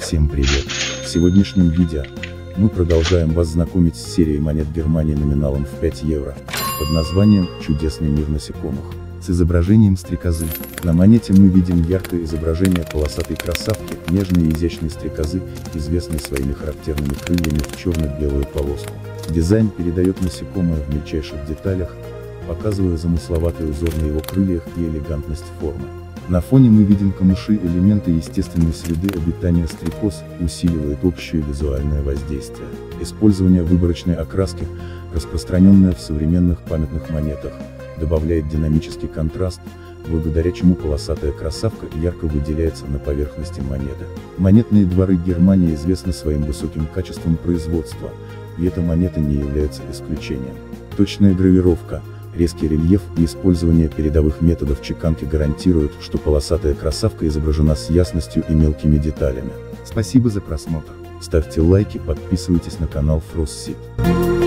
Всем привет! В сегодняшнем видео мы продолжаем вас знакомить с серией монет Германии номиналом в 5 евро, под названием «Чудесный мир насекомых», с изображением стрекозы. На монете мы видим яркое изображение полосатой красавки, нежной и изящной стрекозы, известной своими характерными крыльями в черно-белую полоску. Дизайн передает насекомое в мельчайших деталях, показывая замысловатый узор на его крыльях и элегантность формы. На фоне мы видим камыши, элементы естественной среды обитания стрекоз, усиливает общее визуальное воздействие. Использование выборочной окраски, распространенное в современных памятных монетах, добавляет динамический контраст, благодаря чему полосатая красавка ярко выделяется на поверхности монеты. Монетные дворы Германии известны своим высоким качеством производства, и эта монета не является исключением. Точная гравировка, резкий рельеф и использование передовых методов чеканки гарантируют, что полосатая красавка изображена с ясностью и мелкими деталями. Спасибо за просмотр. Ставьте лайки, подписывайтесь на канал Frostseed.